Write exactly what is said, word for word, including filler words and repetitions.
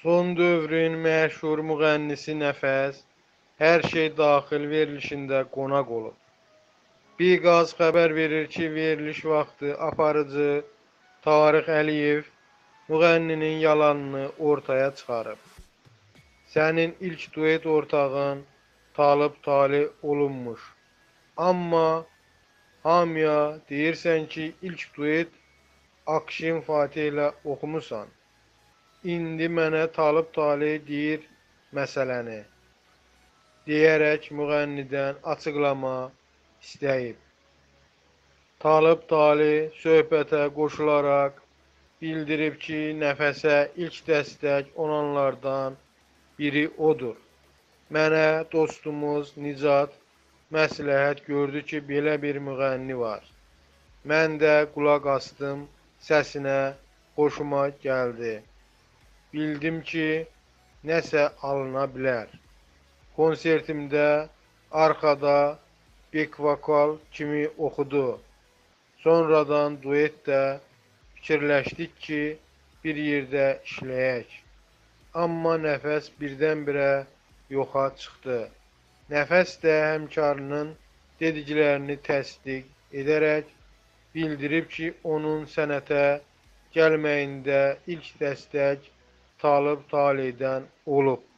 Son dövrün məşhur müğənnisi Nəfəs Hər Şey Daxil verilişində qonaq olub. Biqaz xəbər verir ki, veriliş vaxtı aparıcı Tarix Əliyev müğənninin yalanını ortaya çıxarıb. Sənin ilk duet ortağın Talib Tali olunmuş. Amma hamıya deyirsən ki, ilk duet Akşin Fatih ilə oxumusan. İndi mənə Talib Tali deyir məsələni, deyərək müğənnidən açıqlama istəyib. Talib Tali söhbətə qoşularaq bildirib ki, Nəfəsə ilk dəstək olanlardan biri odur. Mənə dostumuz Nicat məsləhət gördü ki, belə bir müğənni var. Mən də qulaq asdım, səsinə xoşuma gəldi. Bildim ki, nəsə alına bilər. Konsertimdə arxada back vokal kimi oxudu. Sonradan duetdə fikirləşdik ki, bir yerdə işləyək. Amma Nəfəs birdən-birə yoxa çıxdı. Nəfəs də həmkarının dediklərini təsdiq edərək bildirib ki, onun sənətə gəlməyində ilk dəstək Talib Talidən olub.